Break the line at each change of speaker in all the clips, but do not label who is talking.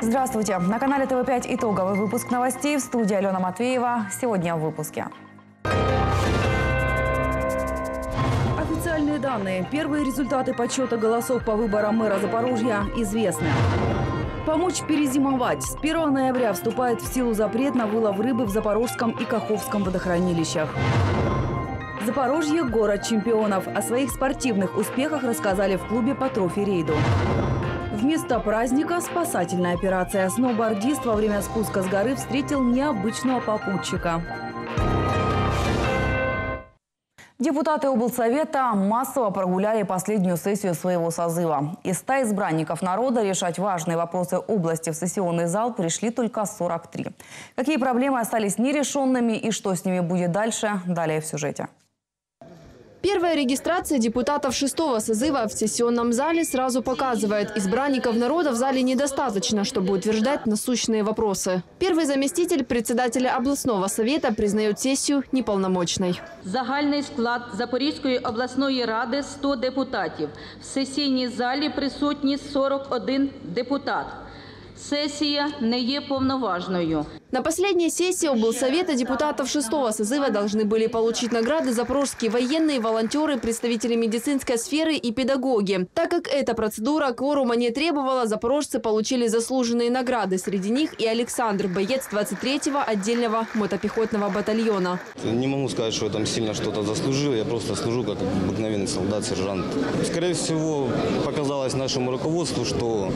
Здравствуйте! На канале ТВ5 итоговый выпуск новостей. В студии Алена Матвеева. Сегодня в выпуске. Официальные данные. Первые результаты подсчета голосов по выборам мэра Запорожья известны. Помочь перезимовать. С 1 ноября вступает в силу запрет на вылов рыбы в Запорожском и Каховском водохранилищах. Запорожье – город чемпионов. О своих спортивных успехах рассказали в клубе по трофи-рейду. Вместо праздника – спасательная операция. Сноубордист во время спуска с горы встретил необычного попутчика. Депутаты облсовета массово прогуляли последнюю сессию своего созыва. Из 100 избранников народа решать важные вопросы области в сессионный зал пришли только 43. Какие проблемы остались нерешенными и что с ними будет дальше – далее в сюжете.
Первая регистрация депутатов 6-го созыва в сессионном зале сразу показывает, избранников народа в зале недостаточно, чтобы утверждать насущные вопросы. Первый заместитель председателя областного совета признает сессию неполномочной.
Загальний склад Запорізької обласної ради – 100 депутатів. В сесійній залі присутні 41 депутат. Сессия не є повноважною.
На последней сессии облсовета депутатов 6-го созыва должны были получить награды запорожские военные, волонтеры, представители медицинской сферы и педагоги. Так как эта процедура кворума не требовала, запорожцы получили заслуженные награды. Среди них и Александр, боец 23-го отдельного мотопехотного батальона.
Не могу сказать, что я там сильно что-то заслужил. Я просто служу как обыкновенный солдат, сержант. Скорее всего, показалось нашему руководству, что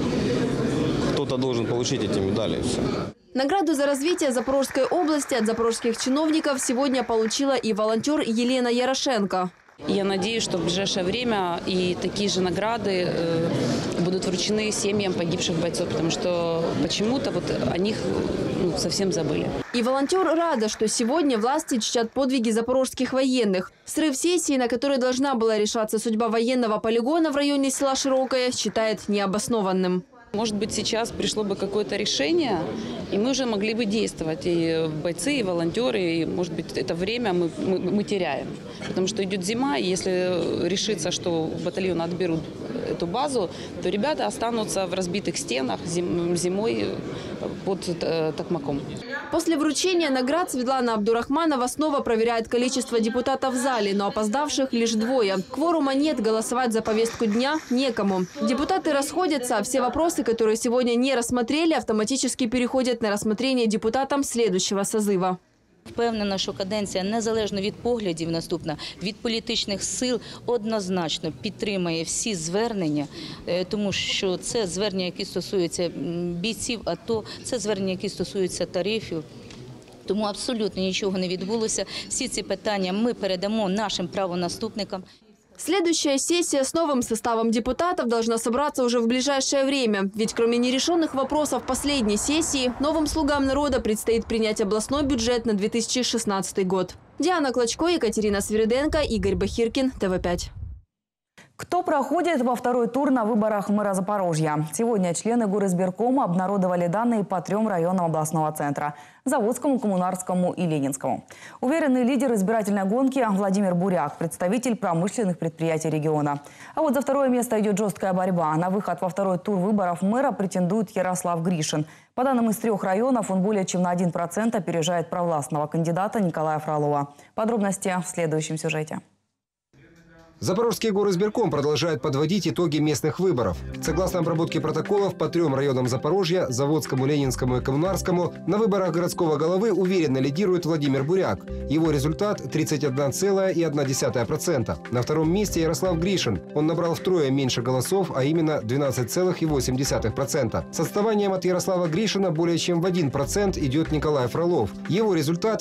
кто-то должен получить эти медали и все.
Награду за развитие Запорожской области от запорожских чиновников сегодня получила и волонтер Елена Ярошенко.
Я надеюсь, что в ближайшее время и такие же награды будут вручены семьям погибших бойцов, потому что почему-то вот о них совсем забыли.
И волонтер рада, что сегодня власти чтят подвиги запорожских военных. Срыв сессии, на которой должна была решаться судьба военного полигона в районе села Широкое, считает необоснованным.
Может быть, сейчас пришло бы какое-то решение, и мы уже могли бы действовать. И бойцы, и волонтеры, и, может быть, это время мы теряем. Потому что идет зима, и если решится, что батальон отберут эту базу, то ребята останутся в разбитых стенах зимой под Токмаком.
После вручения наград Светлана Абдурахманова снова проверяет количество депутатов в зале, но опоздавших лишь 2. Кворума нет, голосовать за повестку дня некому. Депутаты расходятся, а все вопросы, которые сегодня не рассмотрели, автоматически переходят на рассмотрение депутатам следующего созыва.
Впевнена, що каденція, незалежно від поглядів наступна, від політичних сил, однозначно підтримає всі звернення, тому що це звернення, які стосуються бійців АТО, це звернення, які стосуються тарифів. Тому абсолютно нічого не відбулося. Всі ці питання ми передамо нашим правонаступникам.
Следующая сессия с новым составом депутатов должна собраться уже в ближайшее время. Ведь кроме нерешенных вопросов последней сессии, новым слугам народа предстоит принять областной бюджет на 2016 год. Диана Клочко, Екатерина Свириденко, Игорь Бахиркин, ТВ5.
Кто проходит во второй тур на выборах мэра Запорожья? Сегодня члены горизбиркома обнародовали данные по 3 районам областного центра – Заводскому, Коммунарскому и Ленинскому. Уверенный лидер избирательной гонки Владимир Буряк – представитель промышленных предприятий региона. А вот за второе место идет жесткая борьба. На выход во второй тур выборов мэра претендует Ярослав Гришин. По данным из 3 районов, он более чем на 1% опережает провластного кандидата Николая Фролова. Подробности в следующем сюжете.
Запорожский горизбирком продолжает подводить итоги местных выборов. Согласно обработке протоколов по 3 районам Запорожья, Заводскому, Ленинскому и Коммунарскому, на выборах городского головы уверенно лидирует Владимир Буряк. Его результат – 31,1%. На втором месте Ярослав Гришин. Он набрал втрое меньше голосов, а именно 12,8%. С отставанием от Ярослава Гришина более чем в 1% идет Николай Фролов. Его результат –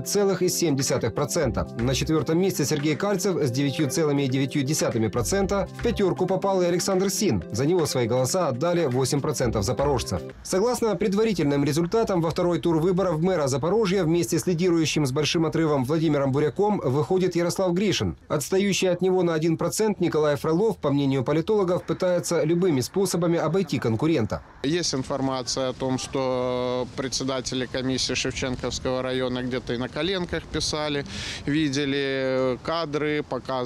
11,7%. На 4-м месте Сергей Кальцев с 9,9%. В пятерку попал и Александр Син. За него свои голоса отдали 8% запорожцев. Согласно предварительным результатам, во второй тур выборов мэра Запорожья вместе с лидирующим с большим отрывом Владимиром Буряком выходит Ярослав Гришин. Отстающий от него на 1% Николай Фролов, по мнению политологов, пытается любыми способами обойти конкурента.
Есть информация о том, что председатели комиссии Шевченковского района где-то и на коленках писали, видели кадры, показывали на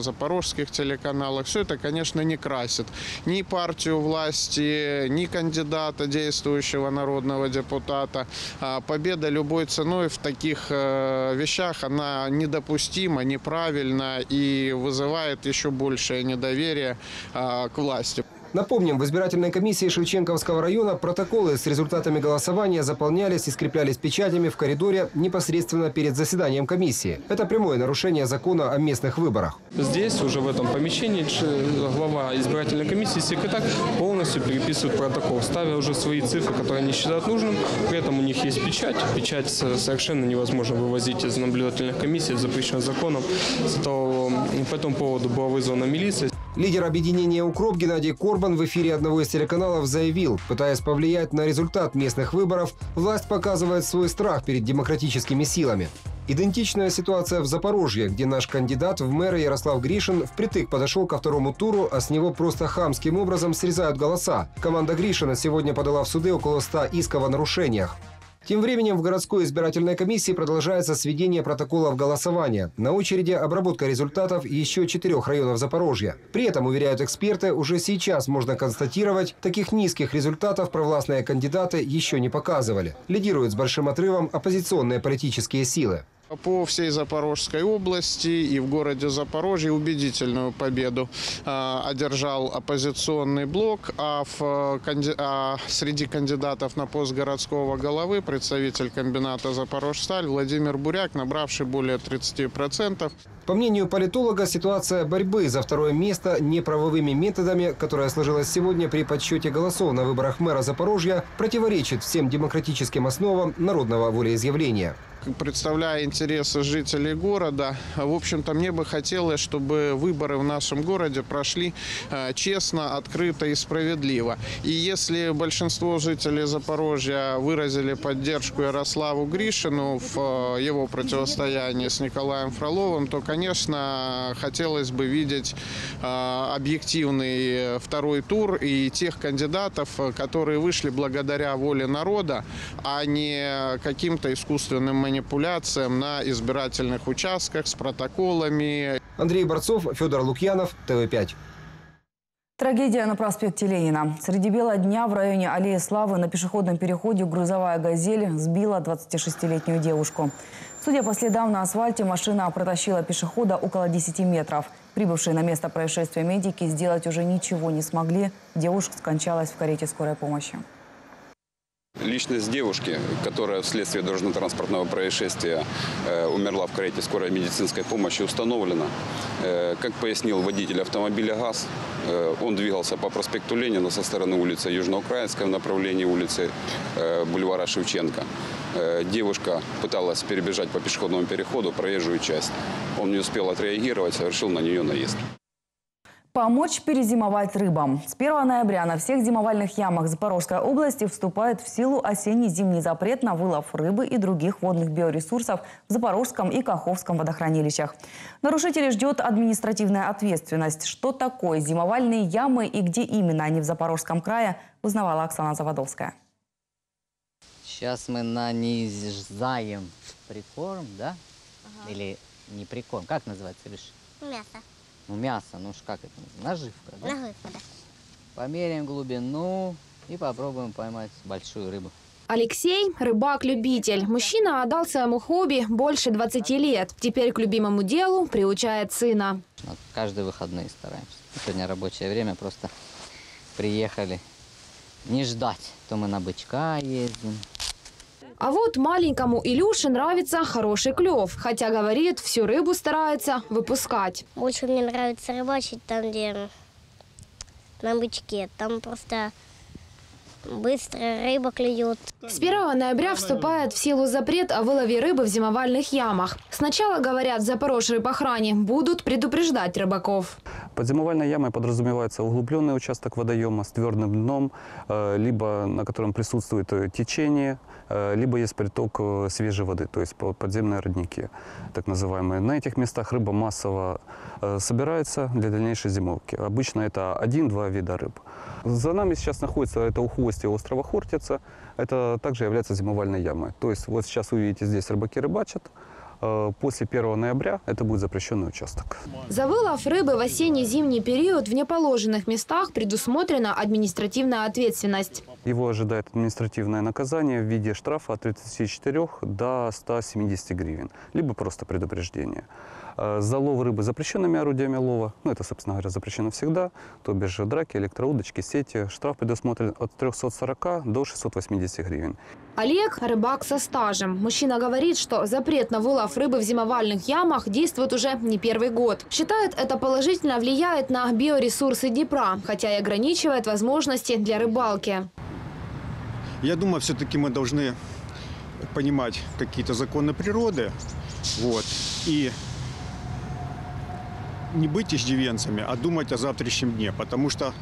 запорожских телеканалах. Все это, конечно, не красит ни партию власти, ни кандидата, действующего народного депутата. Победа любой ценой в таких вещах, она недопустима, неправильна и вызывает еще большее недоверие к власти.
Напомним, в избирательной комиссии Шевченковского района протоколы с результатами голосования заполнялись и скреплялись печатями в коридоре непосредственно перед заседанием комиссии. Это прямое нарушение закона о местных выборах.
Здесь, уже в этом помещении, глава избирательной комиссии, секретарь полностью переписывает протокол, ставя уже свои цифры, которые они считают нужным. При этом у них есть печать. Печать совершенно невозможно вывозить из наблюдательных комиссий, запрещено законом. Зато по этому поводу была вызвана милиция.
Лидер объединения «Укроп» Геннадий Корбан в эфире одного из телеканалов заявил, пытаясь повлиять на результат местных выборов, власть показывает свой страх перед демократическими силами. Идентичная ситуация в Запорожье, где наш кандидат в мэры Ярослав Гришин впритык подошел ко второму туру, а с него просто хамским образом срезают голоса. Команда Гришина сегодня подала в суды около 100 исков о нарушениях. Тем временем в городской избирательной комиссии продолжается сведение протоколов голосования. На очереди обработка результатов еще 4 районов Запорожья. При этом, уверяют эксперты, уже сейчас можно констатировать, таких низких результатов провластные кандидаты еще не показывали. Лидируют с большим отрывом оппозиционные политические силы.
По всей Запорожской области и в городе Запорожье убедительную победу одержал оппозиционный блок, а среди кандидатов на пост городского головы представитель комбината «Запорожсталь» Владимир Буряк, набравший более 30%.
По мнению политолога, ситуация борьбы за второе место неправовыми методами, которая сложилась сегодня при подсчете голосов на выборах мэра Запорожья, противоречит всем демократическим основам народного волеизъявления.
Представляя интересы жителей города, в общем-то, мне бы хотелось, чтобы выборы в нашем городе прошли честно, открыто и справедливо. И если большинство жителей Запорожья выразили поддержку Ярославу Гришину в его противостоянии с Николаем Фроловым, то, конечно, хотелось бы видеть объективный второй тур и тех кандидатов, которые вышли благодаря воле народа, а не каким-то искусственным манипуляциям на избирательных участках с протоколами.
Андрей Борцов, Федор Лукьянов, ТВ5.
Трагедия на проспекте Ленина. Среди бела дня в районе Аллеи Славы на пешеходном переходе грузовая «Газель» сбила 26-летнюю девушку. Судя по следам на асфальте, машина протащила пешехода около 10 метров. Прибывшие на место происшествия медики сделать уже ничего не смогли. Девушка скончалась в карете скорой помощи.
Личность девушки, которая вследствие дорожно-транспортного происшествия умерла в карете скорой медицинской помощи, установлена. Как пояснил водитель автомобиля ГАЗ, он двигался по проспекту Ленина со стороны улицы Южноукраинской в направлении улицы бульвара Шевченко. Девушка пыталась перебежать по пешеходному переходу проезжую часть. Он не успел отреагировать, совершил на нее наезд.
Помочь перезимовать рыбам. С 1 ноября на всех зимовальных ямах Запорожской области вступает в силу осенне-зимний запрет на вылов рыбы и других водных биоресурсов в Запорожском и Каховском водохранилищах. Нарушителей ждет административная ответственность. Что такое зимовальные ямы и где именно они в Запорожском крае, узнавала Оксана Заводовская.
Сейчас мы нанизаем прикорм, да? Ага. Или не прикорм, как называется, Леш?
Мясо.
Ну, мясо, ну как это? Наживка, да?
Наживка, да.
Померяем глубину и попробуем поймать большую рыбу.
Алексей – рыбак-любитель. Мужчина отдал своему хобби больше 20 лет. Теперь к любимому делу приучает сына.
Каждые выходные стараемся. Сегодня рабочее время, просто приехали. Не ждать, то мы на бычка ездим.
А вот маленькому Илюше нравится хороший клев. Хотя, говорит, всю рыбу старается выпускать.
Больше мне нравится рыбачить там, где на бычке. Там просто быстро рыба клюет.
С 1 ноября вступает в силу запрет о вылове рыбы в зимовальных ямах. Сначала, говорят, в Запорожрыбохране будут предупреждать рыбаков.
Под зимовальной ямой подразумевается углубленный участок водоема с твердым дном, либо на котором присутствует течение, либо есть приток свежей воды, то есть подземные родники, так называемые. На этих местах рыба массово собирается для дальнейшей зимовки. Обычно это 1-2 вида рыб. За нами сейчас находится это ухвостье острова Хортица. Это также является зимовальной ямой. То есть вот сейчас вы видите, здесь рыбаки рыбачат. После 1 ноября это будет запрещенный участок.
За вылов рыбы в осенне-зимний период в неположенных местах предусмотрена административная ответственность.
Его ожидает административное наказание в виде штрафа от 34 до 170 гривен, либо просто предупреждение. За лов рыбы запрещенными орудиями лова, это, собственно говоря, запрещено всегда, то бишь драки, электроудочки, сети, штраф предусмотрен от 340 до 680 гривен.
Олег – рыбак со стажем. Мужчина говорит, что запрет на вылов рыбы в зимовальных ямах действует уже не первый год. Считает, это положительно влияет на биоресурсы Днепра, хотя и ограничивает возможности для рыбалки.
Я думаю, все-таки мы должны понимать какие-то законы природы, и не быть иждивенцами, а думать о завтрашнем дне, потому что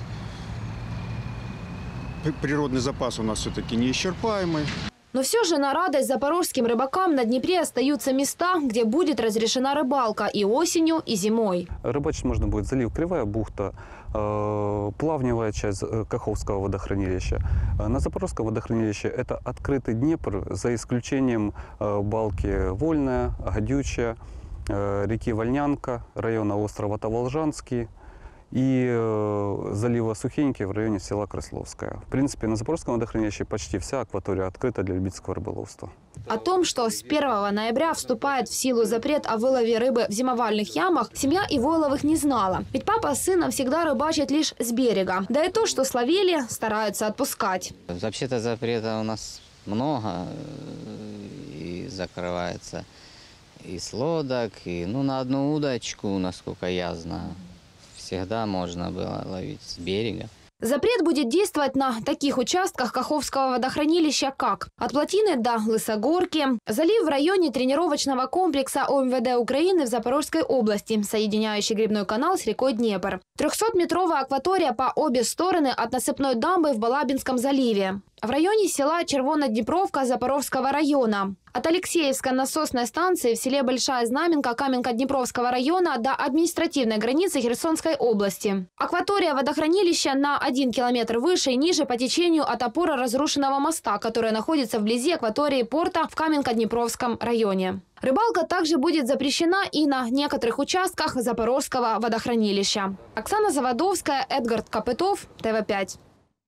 природный запас у нас все-таки неисчерпаемый.
Но все же на радость запорожским рыбакам на Днепре остаются места, где будет разрешена рыбалка и осенью, и зимой.
Рыбачить можно будет залив Кривая бухта, плавневая часть Каховского водохранилища. На Запорожском водохранилище это открытый Днепр, за исключением балки Вольная, Гадючая, реки Вольнянка, района острова Таволжанский и залива Сухенький в районе села Крысловское. В принципе, на Запорожском водохранилище почти вся акватория открыта для любительского рыболовства.
О том, что с 1 ноября вступает в силу запрет о вылове рыбы в зимовальных ямах, семья Иволовых не знала. Ведь папа с сыном всегда рыбачит лишь с берега. Да и то, что словили, стараются отпускать.
Вообще-то запрета у нас много и закрывается и с лодок, и на одну удочку, насколько я знаю, всегда можно было ловить с берега.
Запрет будет действовать на таких участках Каховского водохранилища, как от Плотины до Лысогорки, залив в районе тренировочного комплекса ОМВД Украины в Запорожской области, соединяющий грибной канал с рекой Днепр. 300-метровая акватория по обе стороны от насыпной дамбы в Балабинском заливе. В районе села Червоноднепровка Запорожского района. От Алексеевской насосной станции в селе Большая Знаменка Каменко-Днепровского района до административной границы Херсонской области. Акватория водохранилища на 1 километр выше и ниже по течению от опоры разрушенного моста, который находится вблизи акватории порта в Каменко-Днепровском районе. Рыбалка также будет запрещена и на некоторых участках Запорожского водохранилища. Оксана Заводовская, Эдгард Копытов, ТВ5.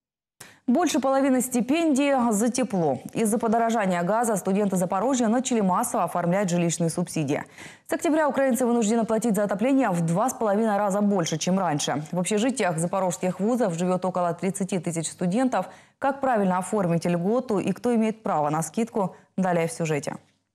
Больше половины стипендий за тепло. Из-за подорожания газа студенты Запорожья начали массово оформлять жилищные субсидии. С октября украинцы вынуждены платить за отопление в 2,5 раза больше, чем раньше. В общежитиях запорожских вузов живет около 30 тысяч студентов. Как правильно оформить льготу и кто имеет право на скидку, далее в сюжете.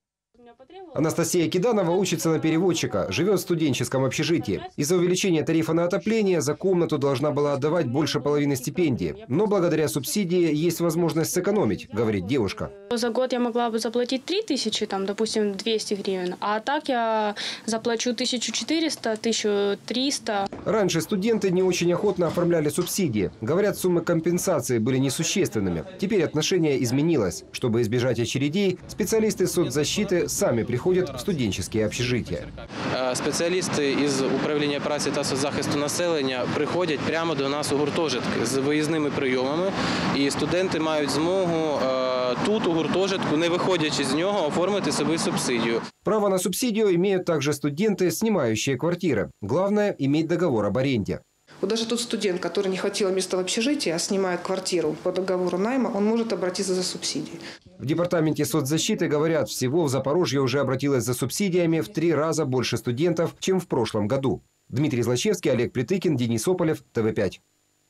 Анастасия Киданова учится на переводчика, живет в студенческом общежитии. Из-за увеличения тарифа на отопление за комнату должна была отдавать больше половины стипендии. Но благодаря субсидии есть возможность сэкономить, говорит девушка.
За год я могла бы заплатить 3000, допустим, 200 гривен, а так я заплачу 1400, 1300.
Раньше студенты не очень охотно оформляли субсидии. Говорят, суммы компенсации были несущественными. Теперь отношение изменилось. Чтобы избежать очередей, специалисты соцзащиты сами приходят в студенческие общежития.
Спеціалісти із управління праці та соцзахисту населення приходять прямо до нас у гуртожитки з виїзними прийомами. І студенти мають змогу тут, у гуртожитку, не виходячи з нього, оформити собі субсидію.
Право на субсидию имеют также студенты, снимающие квартиры. Главное – иметь договор об аренде.
Вот даже тот студент, который не хотел места в общежитии, а снимает квартиру по договору найма, он может обратиться за субсидией.
В департаменте соцзащиты говорят, всего в Запорожье уже обратилось за субсидиями в 3 раза больше студентов, чем в прошлом году. Дмитрий Злачевский, Олег Притыкин, Денис Сополев, ТВ5.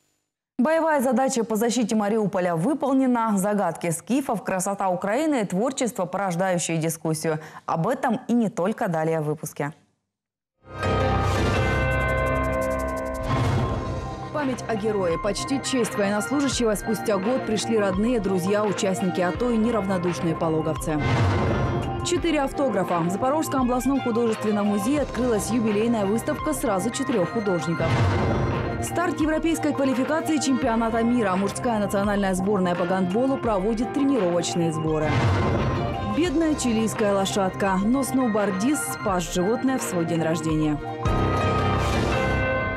Боевая задача по защите Мариуполя выполнена. Загадки скифов, красота Украины и творчество, порождающее дискуссию. Об этом и не только, далее в выпуске.
Память о герое, почти честь военнослужащего. Спустя год пришли родные, друзья, участники АТО и неравнодушные пологовцы. 4 автографа. В Запорожском областном художественном музее открылась юбилейная выставка сразу 4 художников. Старт европейской квалификации чемпионата мира. Мужская национальная сборная по гандболу проводит тренировочные сборы. Бедная чилийская лошадка, но сноубордист спас животное в свой день рождения.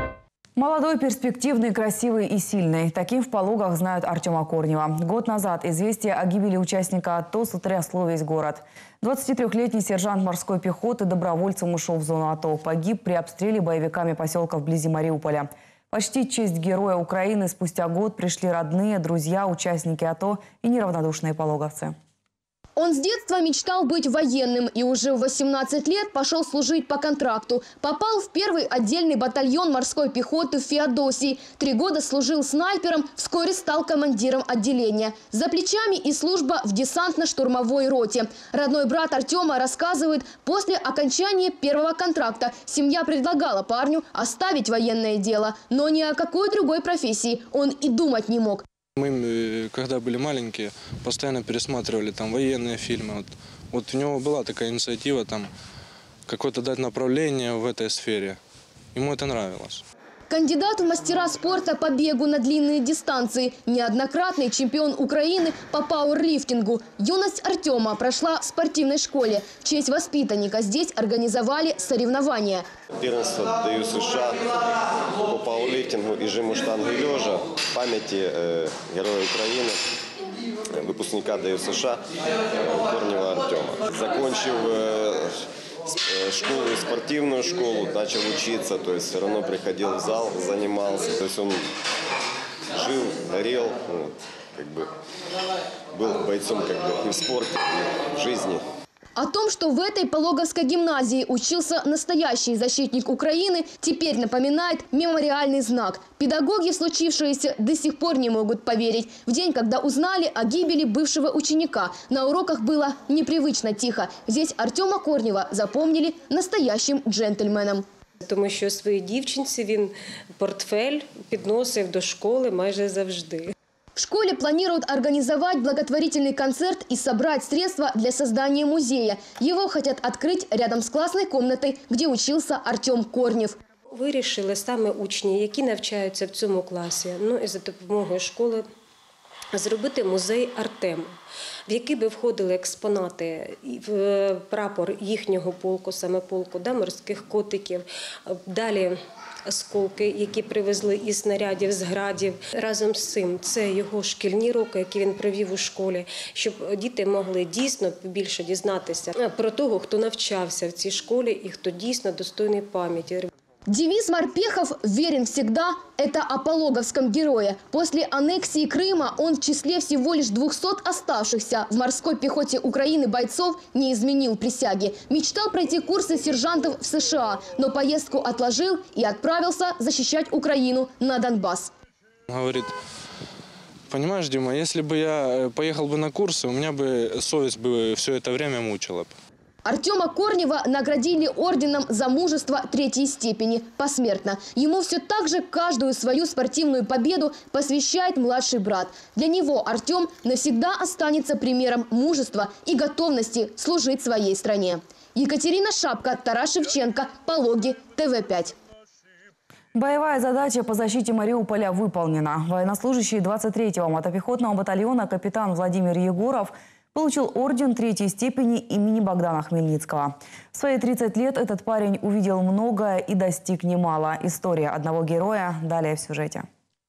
Молодой, перспективный, красивый и сильный. Таким в Пологах знают Артема Корнева. Год назад известие о гибели участника АТО сотрясло весь город. 23-летний сержант морской пехоты добровольцем ушел в зону АТО. Погиб при обстреле боевиками поселка вблизи Мариуполя. Почти честь Героя Украины спустя год пришли родные, друзья, участники АТО и неравнодушные пологовцы.
Он с детства мечтал быть военным и уже в 18 лет пошел служить по контракту. Попал в первый отдельный батальон морской пехоты в Феодосии. 3 года служил снайпером, вскоре стал командиром отделения. За плечами и служба в десантно-штурмовой роте. Родной брат Артема рассказывает, после окончания первого контракта семья предлагала парню оставить военное дело. Но ни о какой другой профессии он и думать не мог.
Мы, когда были маленькие, постоянно пересматривали там военные фильмы. Вот у него была такая инициатива там какое-то дать направление в этой сфере. Ему это нравилось.
Кандидат в мастера спорта по бегу на длинные дистанции. Неоднократный чемпион Украины по пауэрлифтингу. Юность Артема прошла в спортивной школе. В честь воспитанника здесь организовали соревнования.
Первенство даю США по пауэрлифтингу и жиму штанги лежа в памяти Героя Украины, выпускника даю США Корнева Артема. Закончив школу и спортивную школу, начал учиться, то есть все равно приходил в зал, занимался. То есть он жил, горел, был бойцом и в спорте, и в жизни.
О том, что в этой Пологовской гимназии учился настоящий защитник Украины, теперь напоминает мемориальный знак. Педагоги в случившееся до сих пор не могут поверить. В день, когда узнали о гибели бывшего ученика, на уроках было непривычно тихо. Здесь Артема Корнева запомнили настоящим джентльменом.
Тому що своїй дівчинці він портфель підносив до школи майже завжди.
В школе планируют организовать благотворительный концерт и собрать средства для создания музея. Его хотят открыть рядом с классной комнатой, где учился Артем Корнев.
Вирішили саме учні, які навчаються в цьому класі, і за допомогою школи зробити музей Артема, в який би входили експонати, прапор їхнього полку, саме полку, морських котиків, далі осколки, які привезли із снарядів, з градів. Разом з цим це його шкільні роки, які він провів у школі, щоб діти могли дійсно більше дізнатися про того, хто навчався в цій школі і хто дійсно достойний пам'яті.
Девиз морпехов «Верен всегда» – это о пологовском герое. После аннексии Крыма он в числе всего лишь 200 оставшихся в морской пехоте Украины бойцов не изменил присяги. Мечтал пройти курсы сержантов в США, но поездку отложил и отправился защищать Украину на Донбасс.
Говорит: понимаешь, Дима, если бы я поехал бы на курсы, у меня бы совесть бы все это время мучила.
Артема Корнева наградили орденом за мужество 3-й степени посмертно. Ему все так же каждую свою спортивную победу посвящает младший брат. Для него Артем навсегда останется примером мужества и готовности служить своей стране. Екатерина Шапка, Тарас Шевченко, Пологи, ТВ5.
Боевая задача по защите Мариуполя выполнена. Военнослужащий 23-го мотопехотного батальона капитан Владимир Егоров получил орден 3-й степени имени Богдана Хмельницкого. В свои 30 лет этот парень увидел многое и достиг немало. История одного героя далее в сюжете.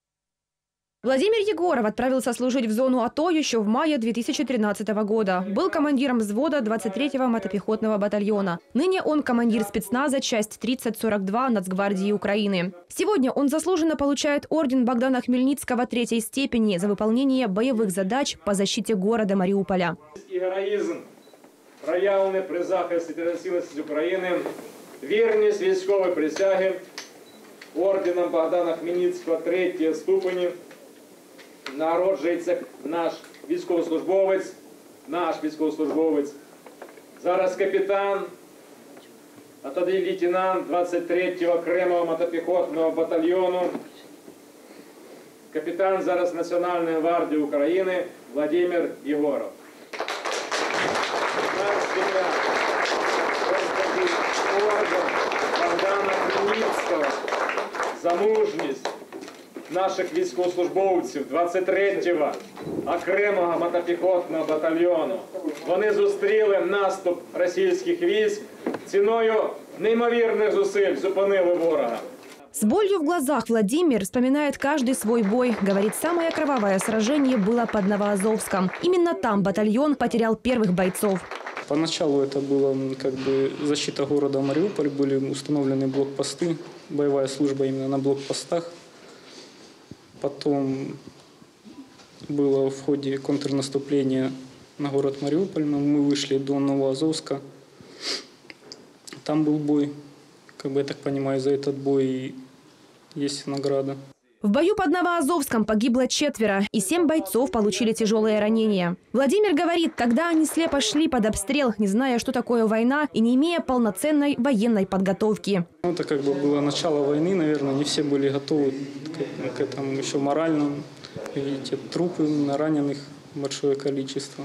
Владимир Егоров отправился служить в зону АТО еще в мае 2013 года. Был командиром взвода 23-го мотопехотного батальона. Ныне он командир спецназа, часть 3042 Нацгвардии Украины. Сегодня он заслуженно получает орден Богдана Хмельницкого 3-й степени за выполнение боевых задач по защите города Мариуполя.
Героїзм, проявлений при захисті та цілісності України, вірність військової присяги орденом Богдана Хмельницького 3-ї ступені, народжується наш військовослужбовець, зараз капітан, а тоді лейтенант 23-го окремого мотопіхотного батальйону, капітан зараз Національної гвардії України Владимир Єгоров. Орден Богдана Хмельницького за мужність наших військовослужбовців 23-го окремого мотопіхотного батальйону. Вони зустріли наступ російських військ, ціною неймовірних зусиль зупинили ворога.
С болью в глазах Владимир вспоминает каждый свой бой. Говорит, самое кровавое сражение было под Новоазовском. Именно там батальон потерял первых бойцов.
Поначалу это была как бы защита города Мариуполь, были установлены блокпосты, боевая служба именно на блокпостах. Потом было в ходе контрнаступления на город Мариуполь, мы вышли до Новоазовска. Там был бой. Как бы, я так понимаю, за этот бой есть награда.
В бою под Новоазовском погибло 4, и 7 бойцов получили тяжелые ранения. Владимир говорит, тогда они слепо шли под обстрел, не зная, что такое война, и не имея полноценной военной подготовки.
Это как бы было начало войны, наверное, не все были готовы к этому еще морально. Видите, трупы раненых большое количество.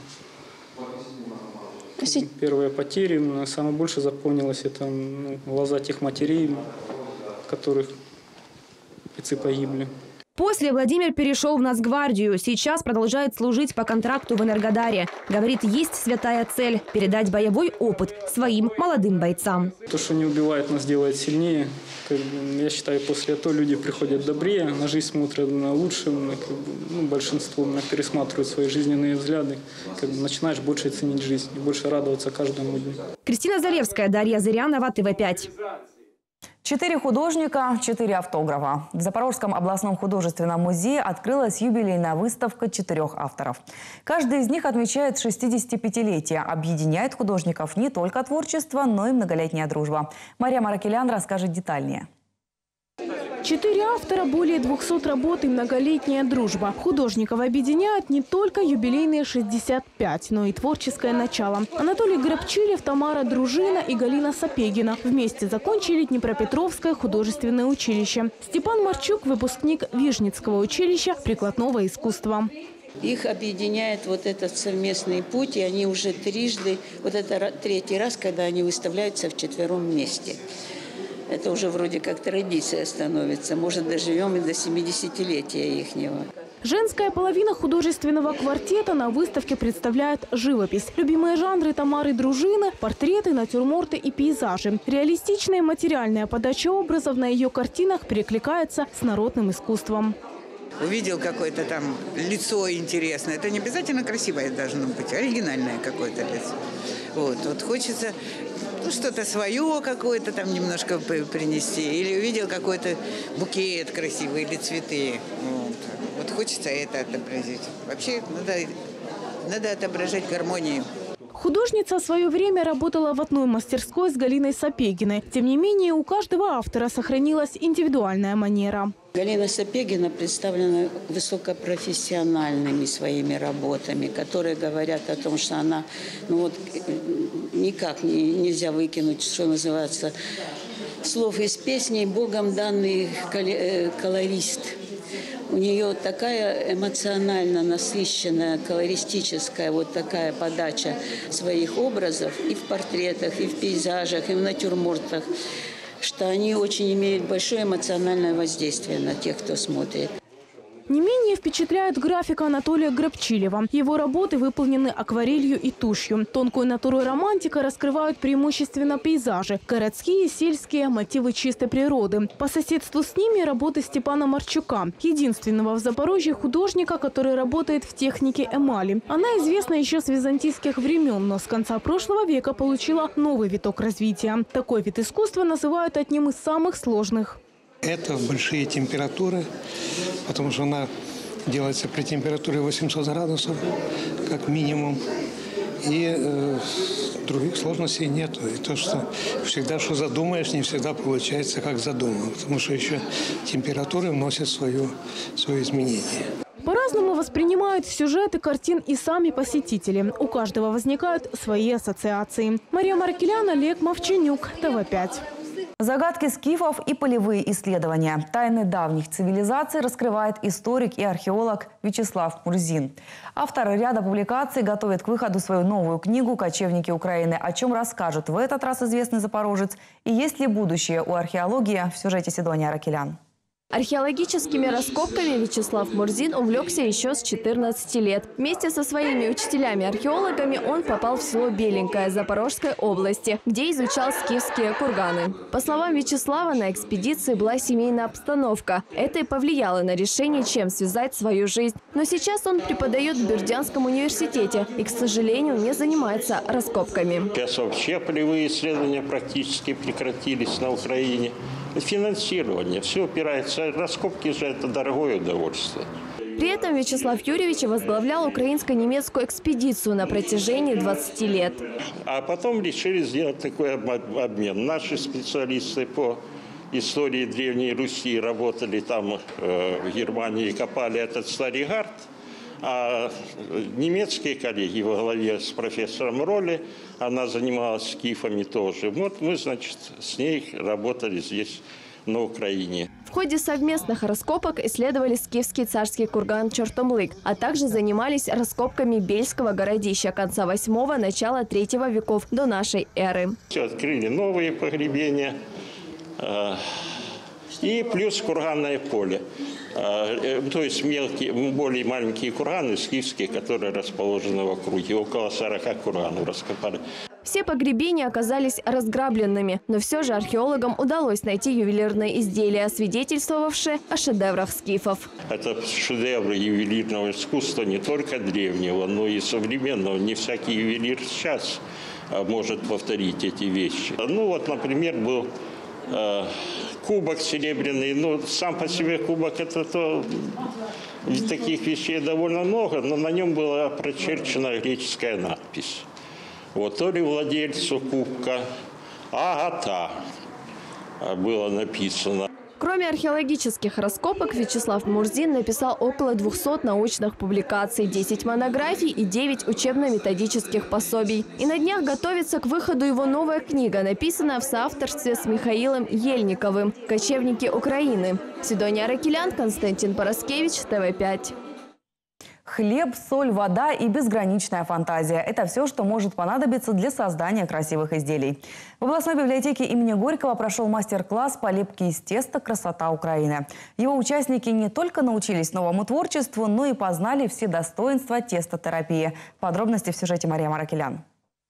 Первые потери, самое больше запомнилось, это глаза тех матерей, которых бойцы погибли.
После Владимир перешел в Нацгвардию. Сейчас продолжает служить по контракту в Энергодаре. Говорит, есть святая цель – передать боевой опыт своим молодым бойцам.
То, что не убивает, нас делает сильнее. Я считаю, после этого люди приходят добрее, на жизнь смотрят на лучше, большинство пересматривают свои жизненные взгляды. Начинаешь больше ценить жизнь и больше радоваться каждому дню.
Кристина Залевская, Дарья Зырянова, ТВ5.
4 художника, 4 автографа. В Запорожском областном художественном музее открылась юбилейная выставка 4 авторов. Каждый из них отмечает 65-летие. Объединяет художников не только творчество, но и многолетняя дружба. Мария Маракелян расскажет детальнее.
4 автора, более 200 работ и многолетняя дружба. Художников объединяют не только юбилейные 65, но и творческое начало. Анатолий Грабчилев, Тамара Дружина и Галина Сапегина вместе закончили Днепропетровское художественное училище. Степан Марчук – выпускник Вижницкого училища прикладного искусства.
Их объединяет вот этот совместный путь, и они уже трижды, вот это 3-й раз, когда они выставляются вчетвером вместе. Это уже вроде как традиция становится. Может, доживем и до 70-летия ихнего.
Женская половина художественного квартета на выставке представляет живопись. Любимые жанры Тамары Дружины – портреты, натюрморты и пейзажи. Реалистичная материальная подача образов на ее картинах перекликается с народным искусством.
Увидел какое-то там лицо интересное. Это не обязательно красивое должно быть, оригинальное какое-то лицо. Вот хочется что-то свое какое-то там немножко принести. Или увидел какой-то букет красивый или цветы. Вот хочется это отобразить. Вообще надо отображать гармонию.
Художница в свое время работала в одной мастерской с Галиной Сапегиной. Тем не менее, у каждого автора сохранилась индивидуальная манера.
Галина Сапегина представлена высокопрофессиональными своими работами, которые говорят о том, что она никак нельзя выкинуть, что называется, слов из песней, Богом данный колорист. У нее такая эмоционально насыщенная, колористическая вот такая подача своих образов и в портретах, и в пейзажах, и в натюрмортах, что они очень имеют большое эмоциональное воздействие на тех, кто смотрит.
Не менее впечатляет графика Анатолия Грабчилева. Его работы выполнены акварелью и тушью. Тонкую натуру романтика раскрывают преимущественно пейзажи – городские, сельские, мотивы чистой природы. По соседству с ними работы Степана Марчука, единственного в Запорожье художника, который работает в технике эмали. Она известна еще с византийских времен, но с конца прошлого века получила новый виток развития. Такой вид искусства называют одним из самых сложных.
Это большие температуры, потому что она делается при температуре 800 градусов, как минимум. И других сложностей нет. И то, что всегда, что задумаешь, не всегда получается, как задумал. Потому что еще температуры вносят свои изменения.
По-разному воспринимают сюжеты картин и сами посетители. У каждого возникают свои ассоциации. Мария Маракелян, Олег Мовчанюк, ТВ5.
Загадки скифов и полевые исследования. Тайны давних цивилизаций раскрывает историк и археолог Вячеслав Мурзин. Автор ряда публикаций готовит к выходу свою новую книгу «Кочевники Украины». О чем расскажет в этот раз известный запорожец и есть ли будущее у археологии в сюжете Сидония Аракелян.
Археологическими раскопками Вячеслав Мурзин увлекся еще с 14 лет. Вместе со своими учителями-археологами он попал в село Беленькое Запорожской области, где изучал скифские курганы. По словам Вячеслава, на экспедиции была семейная обстановка. Это и повлияло на решение, чем связать свою жизнь. Но сейчас он преподает в Бердянском университете и, к сожалению, не занимается раскопками.
Сейчас вообще полевые исследования практически прекратились на Украине. Финансирование, все упирается. Раскопки же это дорогое удовольствие.
При этом Вячеслав Юрьевич возглавлял украинско-немецкую экспедицию на протяжении 20 лет.
А потом решили сделать такой обмен. Наши специалисты по истории Древней Руси работали там в Германии, копали этот Старигард. А немецкие коллеги во главе с профессором Ролли, она занималась скифами тоже. Вот мы, значит, с ней работали здесь, на Украине.
В ходе совместных раскопок исследовали скифский царский курган Чортомлык, а также занимались раскопками Бельского городища конца 8-го, начала 3 веков до нашей эры.
Все, открыли новые погребения и плюс курганное поле. То есть мелкие, более маленькие курганы скифские, которые расположены в округе. Около 40 курганов раскопали.
Все погребения оказались разграбленными, но все же археологам удалось найти ювелирные изделия, свидетельствовавшие о шедеврах скифов.
Это шедевры ювелирного искусства не только древнего, но и современного. Не всякий ювелир сейчас может повторить эти вещи. Ну вот, например, был кубок серебряный. Ну, сам по себе кубок это то... Таких вещей довольно много, но на нем была прочерчена греческая надпись. Вот то ли владельцу кубка Агата было написано.
Кроме археологических раскопок, Вячеслав Мурзин написал около 200 научных публикаций, 10 монографий и 9 учебно-методических пособий. И на днях готовится к выходу его новая книга, написанная в соавторстве с Михаилом Ельниковым «Кочевники Украины». Сидония Ракелян, Константин Пороскевич, ТВ5.
Хлеб, соль, вода и безграничная фантазия – это все, что может понадобиться для создания красивых изделий. В областной библиотеке имени Горького прошел мастер-класс по лепке из теста «Красота Украины». Его участники не только научились новому творчеству, но и познали все достоинства тестотерапии. Подробности в сюжете Мария Маракелян.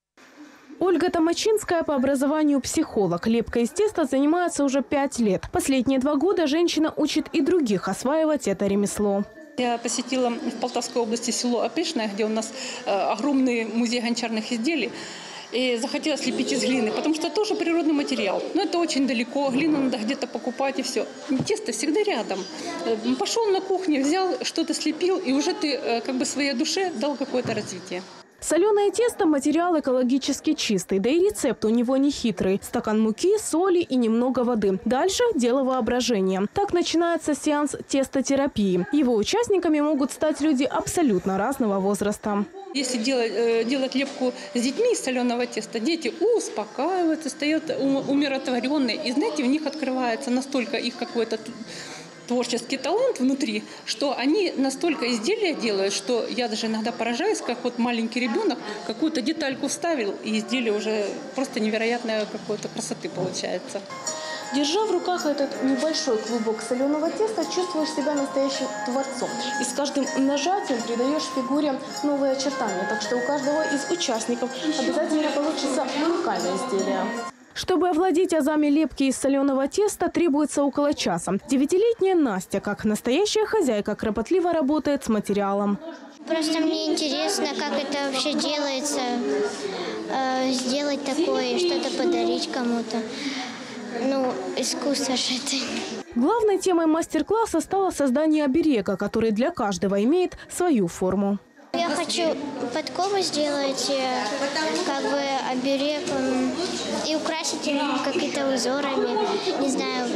Ольга Томачинская по образованию психолог. Лепкой из теста занимается уже 5 лет. Последние 2 года женщина учит и других осваивать это ремесло.
Я посетила в Полтавской области село Опешное, где у нас огромный музей гончарных изделий. И захотелось лепить из глины, потому что это тоже природный материал. Но это очень далеко, глину надо где-то покупать и все. Тесто всегда рядом. Пошел на кухню, взял, что-то слепил, и уже ты как бы своей душе дал какое-то развитие.
Соленое тесто – материал экологически чистый, да и рецепт у него не хитрый. Стакан муки, соли и немного воды. Дальше – дело воображения. Так начинается сеанс тестотерапии. Его участниками могут стать люди абсолютно разного возраста.
Если делать лепку с детьми из соленого теста, дети успокаиваются, стоят умиротворенные. И знаете, у них открывается настолько их какой-то творческий талант внутри, что они настолько изделия делают, что я даже иногда поражаюсь, как вот маленький ребенок какую-то детальку вставил, и изделие уже просто невероятной какой-то красоты получается.
Держа в руках этот небольшой клубок соленого теста, чувствуешь себя настоящим творцом. И с каждым нажатием придаешь фигуре новые очертания. Так что у каждого из участников обязательно получится уникальное изделие. Чтобы овладеть азами лепки из соленого теста, требуется около часа. 9-летняя Настя, как настоящая хозяйка, кропотливо работает с материалом.
Просто мне интересно, как это вообще делается, сделать такое, что-то подарить кому-то. Ну, искусство же это.
Главной темой мастер-класса стало создание оберега, который для каждого имеет свою форму.
Я хочу подкову сделать, как бы оберег, и украсить какими-то узорами, не знаю,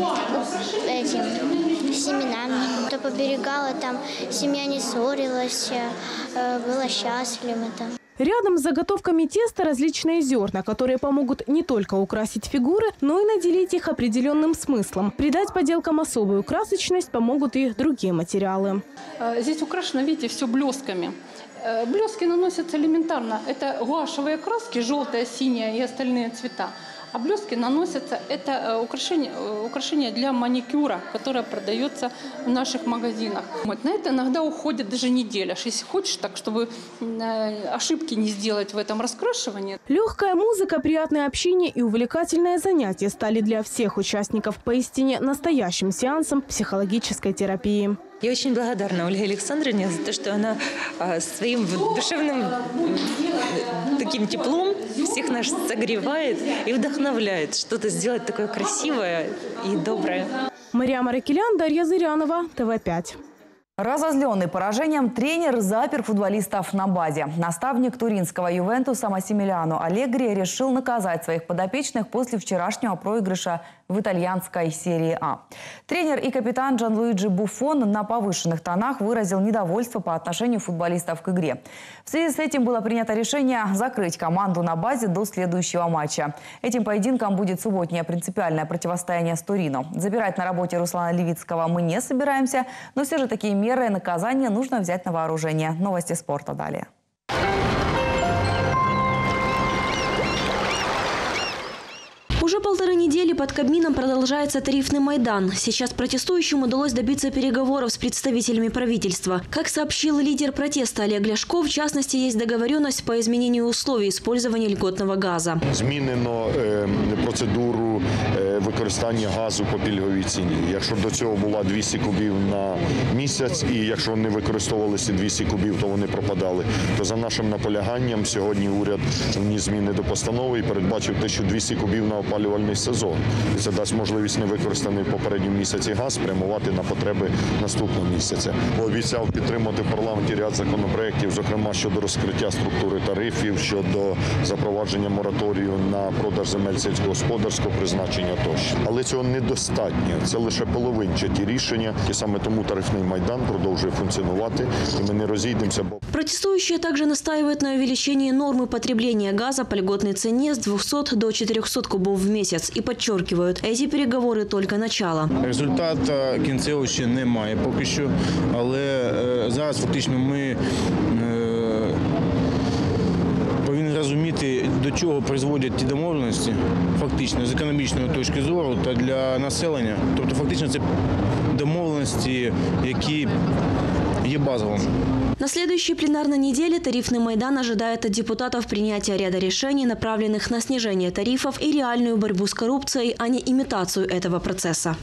семенами, чтобы оберегала, там семья не ссорилась, была счастлива там.
Рядом с заготовками теста различные зерна, которые помогут не только украсить фигуры, но и наделить их определенным смыслом. Придать поделкам особую красочность помогут и другие материалы.
Здесь украшено, видите, все блесками. Блески наносятся элементарно. Это гуашевые краски, желтая, синяя и остальные цвета. А блестки наносятся, это украшение для маникюра, которое продается в наших магазинах. Вот, на это иногда уходит даже неделя. Если хочешь так, чтобы ошибки не сделать в этом раскрашивании.
Легкая музыка, приятное общение и увлекательное занятие стали для всех участников поистине настоящим сеансом психологической терапии.
Я очень благодарна Ольге Александровне за то, что она своим душевным таким теплом всех нас согревает и вдохновляет что-то сделать такое красивое и доброе.
Мария Маракелян, Дарья Зырянова, ТВ5.
Разозленный поражением тренер запер футболистов на базе. Наставник туринского «Ювентуса» Массимилиано Аллегри решил наказать своих подопечных после вчерашнего проигрыша в итальянской серии А. Тренер и капитан Джанлуиджи Буффон на повышенных тонах выразил недовольство по отношению футболистов к игре. В связи с этим было принято решение закрыть команду на базе до следующего матча. Этим поединком будет субботнее принципиальное противостояние с Торино. Забирать на работе Руслана Левицкого мы не собираемся, но все же такие меры и наказания нужно взять на вооружение. Новости спорта далее.
Уже 1,5 недели под Кабмином продолжается тарифный Майдан. Сейчас протестующим удалось добиться переговоров с представителями правительства. Как сообщил лидер протеста Олег Ляшко, в частности, есть договоренность по изменению условий использования льготного газа.
Змінено процедуру використання газу по пільговій ціні. Якщо до цього була 200 кубів на місяць, і якщо не використовувалися 200 кубів, то вони пропадали, то за нашим наполяганням сьогодні уряд вніс зміни до постанови і передбачив 1200 кубів на опалювальний сезон. І це дасть можливість невикористаний в попередньому місяці газ спрямувати на потреби наступного місяця. Обіцяв підтримати в парламенті ряд законопроєктів, зокрема щодо розкриття структури тарифів, щодо запровадження мораторію на продаж земель сільськогосподарського призначення тощо. Але цього недостатньо. Це лише половинчаті рішення. І саме тому тарифний Майдан продовжує функціонувати, і ми не розійдемося.
Протестующие также настаивают на увеличении нормы потребления газа по льготной цене с 200 до 400 кубов в месяц и подчеркивают, эти переговоры только начало.
Результату кінцевого ще немає поки що, але зараз фактично ми повинні розуміти, до чого призводять ті домовленості, фактично, з економічної точки зору та для населення. Тобто фактично це домовленості, які є базовими.
На следующей пленарной неделе тарифный Майдан ожидает от депутатов принятия ряда решений, направленных на снижение тарифов и реальную борьбу с коррупцией, а не имитацию этого процесса.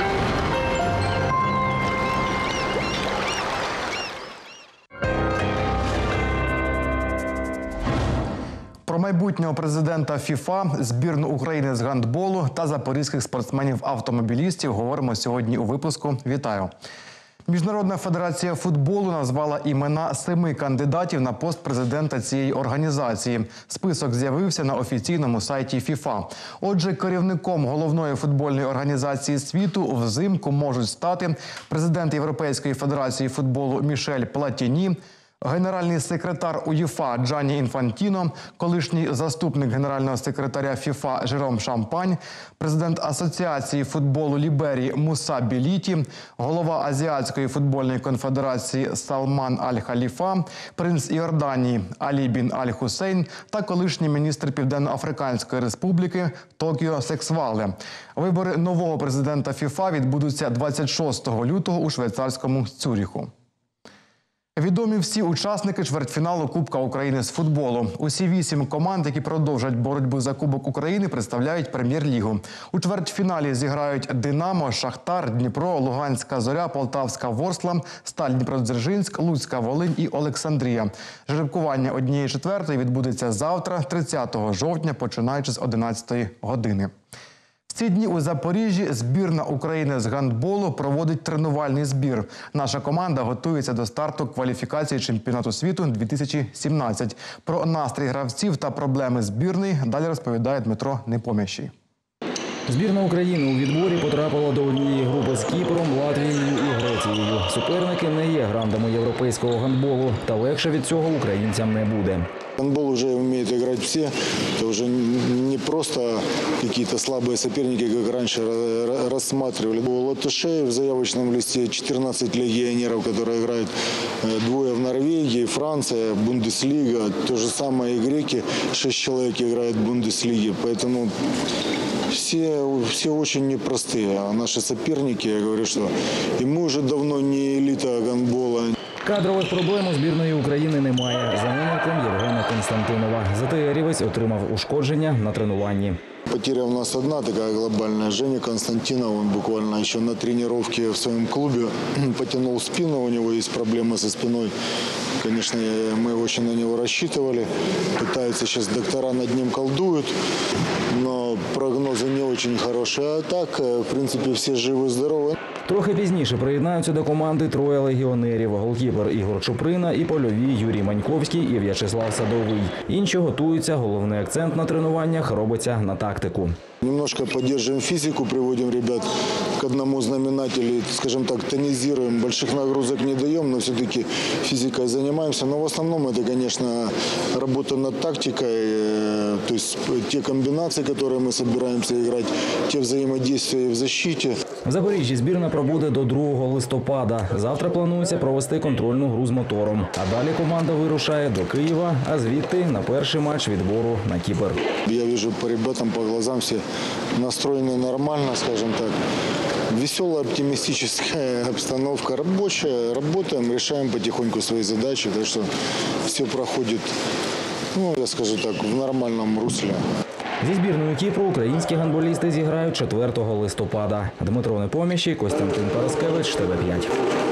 Про майбутнього президента ФІФА, збірну України з гандболу та запорізьких спортсменів-автомобілістів говоримо сьогодні у випуску. Вітаю! Міжнародна федерація футболу назвала імена 7 кандидатів на пост президента цієї організації. Список з'явився на офіційному сайті ФІФА. Отже, керівником головної футбольної організації світу взимку можуть стати президент Європейської федерації футболу Мішель Платіні, генеральний секретар УЄФА Джанні Інфантіно, колишній заступник генерального секретаря ФІФА Жером Шампань, президент Асоціації футболу Ліберії Муса Біліті, голова Азіатської футбольної конфедерації Салман Аль-Халіфа, принц Іорданії Алі бін Аль-Хусейн та колишній міністр Південно-Африканської республіки Токіо Сексвале. Вибори нового президента ФІФА відбудуться 26 лютого у швейцарському Цюріху. Відомі всі учасники чвертьфіналу Кубка України з футболу. Усі 8 команд, які продовжать боротьбу за Кубок України, представляють Прем'єр-лігу. У чвертьфіналі зіграють Динамо, Шахтар, Дніпро, Луганська Зоря, Полтавська Ворскла, Сталь Дніпродзержинськ, Луцька Волинь і Олександрія. Жеребкування 1/4 відбудеться завтра, 30 жовтня, починаючи з 11 години. В ці дні у Запоріжжі збірна України з гандболу проводить тренувальний збір. Наша команда готується до старту кваліфікації чемпіонату світу 2017. Про настрій гравців та проблеми збірної далі розповідає Дмитро Непомнящий.
Збірна України у відборі потрапила до однієї групи з Кіпром, Латвією і Грецією. Суперники не є грандами європейського гандболу, та легше від цього українцям не буде.
Гандбол уже вміють грати всі, це вже не
просто какие-то слабые соперники, как раньше рассматривали. У латышей в заявочном листе 14 легионеров, которые играют, двое в Норвегии, Франция, Бундеслига. То же самое и греки, 6 человек играют в Бундеслиге. Поэтому все очень непростые. А наши соперники, я говорю, что и мы уже давно не элита гандбола.
Кадрових проблем у збірної України немає. За номерком Євгена Константинова. Зате Рівець отримав ушкодження на тренуванні.
Потеря у нас одна такая глобальная. Женя Константинов, он буквально еще на тренировке в своем клубе потянул спину, у него есть проблемы со спиной. Конечно, мы очень на него рассчитывали. Пытаются сейчас, доктора над ним колдуют, но прогнозы не очень хорошие. А так, в принципе, все живы-здоровы.
Трохи пізніше приєднаються до команди троє легіонерів – голкіпер Ігор Чуприна і польові Юрій Маньковський і В'ячеслав Садовий. Інші готуються, головний акцент на тренуваннях робиться на тактику.
Немножко поддерживаем физику, приводим ребят к одному знаменателю, скажем так, тонизируем, больших нагрузок не даем, но все-таки физикой занимаемся. Но в основном это, конечно, работа над тактикой, то есть те комбинации, которые мы собираемся играть, те взаимодействия в защите.
В Запоріжжі збірна пробуде до 2 листопада. Завтра планується провести контрольну гру з мотором. А далі команда вирушає до Києва, а звідти на перший матч відбору на Кіпр.
Я вижу по ребятам, по глазам все настроены нормально, скажем так. Веселая, оптимистическая обстановка, рабочая. Работаем, решаем потихоньку свои задачи, так что все проходит, я скажу так, в нормальном русле.
Зі збірною Кіпру українські гандболісти зіграють 4 листопада. Дмитро Непоміщий, Костянтин Параскевич, ТВ5.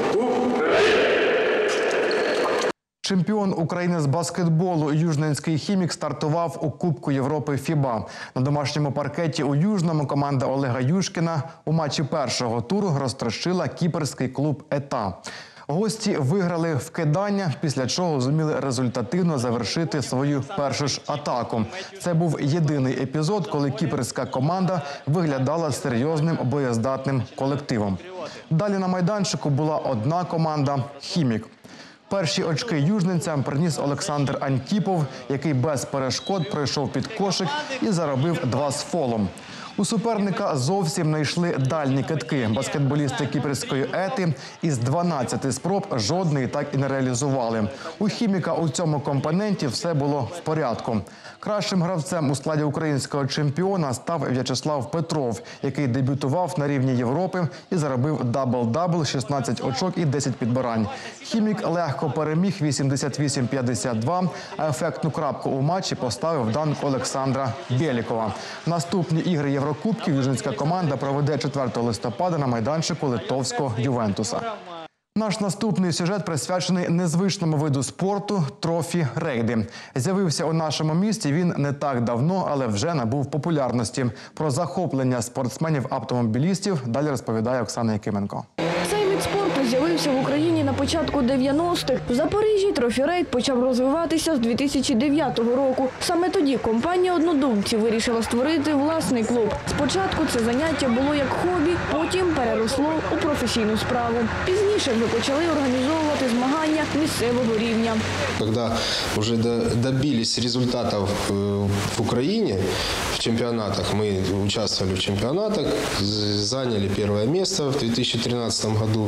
Чемпіон України з баскетболу Южненський хімік стартував у Кубку Європи ФІБА. На домашньому паркеті у Южному команда Олега Юшкіна у матчі першого туру розтрощила кіпрський клуб «Ета». Гості виграли вкидання, після чого зуміли результативно завершити свою першу ж атаку. Це був єдиний епізод, коли кіпрська команда виглядала серйозним боєздатним колективом. Далі на майданчику була одна команда – «Хімік». Перші очки южненцям приніс Олександр Антіпов, який без перешкод пройшов під кошик і заробив 2 з фолом. У суперника зовсім не йшли дальні кидки. Баскетболісти кіпрської «Ети» із 12 спроб жодної так і не реалізували. У «Хіміка» у цьому компоненті все було в порядку. Кращим гравцем у складі українського чемпіона став В'ячеслав Петров, який дебютував на рівні Європи і заробив дабл-дабл, 16 очок і 10 підбирань. «Хімік» легко переміг 88-52, а ефектну крапку у матчі поставив данк Олександра Бєлікова. Наступні ігри Єврокубків южненська команда проведе 4 листопада на майданчику литовського «Ювентуса». Наш наступний сюжет присвячений незвичному виду спорту – трофі-рейди. З'явився у нашому місті він не так давно, але вже набув популярності. Про захоплення спортсменів-автомобілістів далі розповідає Оксана Якименко.
Цей вид спорту з'явився в Україні на початку 90-х. В Запоріжжі трофі-рейд почав розвиватися з 2009 року. Саме тоді компанія однодумців вирішила створити власний клуб. Спочатку це заняття було як хобі, потім переросло у професійну справу. Пізніше вже почали організовувати змагання місцевого рівня.
Когда уже добились результатов в Украине, в чемпионатах, мы участвовали в чемпионатах, заняли первое место в 2013 году.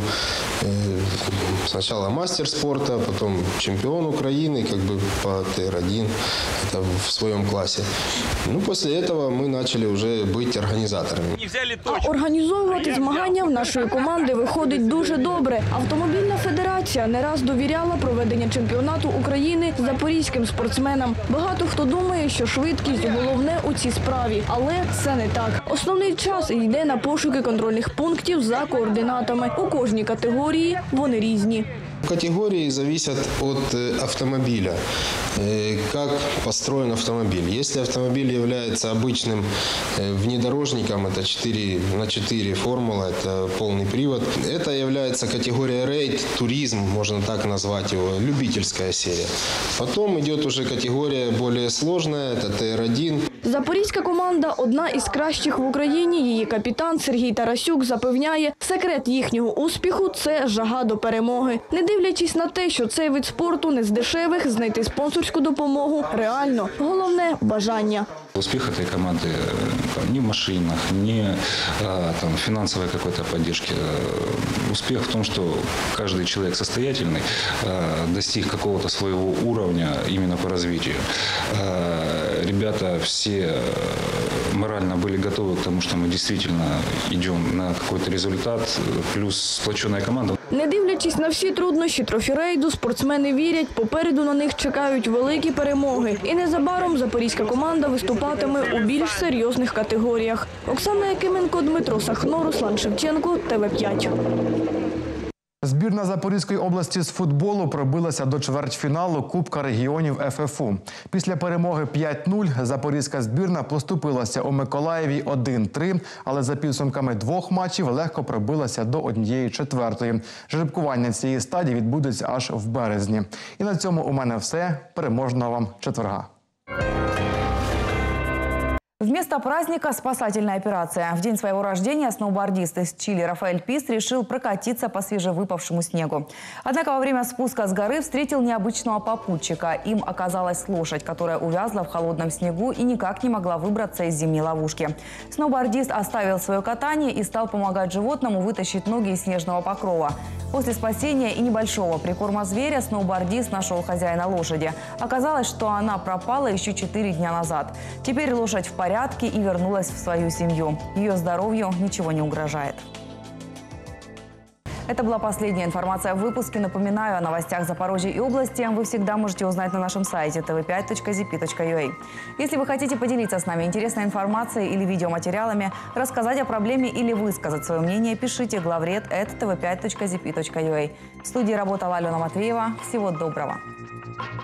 Сначала мастер спорта, потом чемпион Украины, как бы по ТР-1, это в своем классе. После этого мы начали уже быть организаторами.
А організовувати змагання в нашої команди виходить дуже добре. Автомобільна федерація не раз довіряла проведення чемпіонату України запорізьким спортсменам. Багато хто думає, що швидкість головне у цій справі, але це не так. Основний час йде на пошуки контрольних пунктів за координатами. У кожній категорії вони різні.
Категории зависят от автомобиля, как построен автомобиль. Если автомобиль является обычным внедорожником, это 4х4 формула, это полный привод. Это является категория рейд, туризм, можно так назвать его, любительская серия. Потом идет уже категория более сложная, это ТР-1.
Запорізька команда – одна із кращих в Україні. Її капітан Сергій Тарасюк запевняє, секрет їхнього успіху – це жага до перемоги. Не дивлячись на те, що цей вид спорту не з дешевих, знайти спонсорську допомогу реально. Головне – бажання.
Успех этой команды не в машинах, не в финансовой какой-то поддержке. Успех в том, что каждый человек состоятельный достиг какого-то своего уровня именно по развитию. Ребята все морально были готовы к тому, что мы действительно идем на какой-то результат, плюс сплоченная команда.
Не дивлячись на всі труднощі трофі-рейду, спортсмени вірять, попереду на них чекають великі перемоги. І незабаром запорізька команда виступатиме у більш серйозних категоріях. Оксана Якименко, Дмитро Сахно, Руслан Шевченко, ТВ5.
Збірна Запорізької області з футболу пробилася до чвертьфіналу Кубка регіонів ФФУ. Після перемоги 5-0 запорізька збірна поступилася у Миколаєві 1-3, але за підсумками двох матчів легко пробилася до 1/4. Жеребкування цієї стадії відбудеться аж в березні. І на цьому у мене все. Переможного вам четверга.
Вместо праздника – спасательная операция. В день своего рождения сноубордист из Чили Рафаэль Пис решил прокатиться по свежевыпавшему снегу. Однако во время спуска с горы встретил необычного попутчика. Им оказалась лошадь, которая увязла в холодном снегу и никак не могла выбраться из зимней ловушки. Сноубордист оставил свое катание и стал помогать животному вытащить ноги из снежного покрова. После спасения и небольшого прикорма зверя сноубордист нашел хозяина лошади. Оказалось, что она пропала еще 4 дня назад. Теперь лошадь в порядке и вернулась в свою семью. Ее здоровью ничего не угрожает. Это была последняя информация в выпуске. Напоминаю, о новостях Запорожья и области вы всегда можете узнать на нашем сайте tv5.zp.ua. Если вы хотите поделиться с нами интересной информацией или видеоматериалами, рассказать о проблеме или высказать свое мнение, пишите главред@tv5.zp.ua. В студии работала Алена Матвеева. Всего доброго.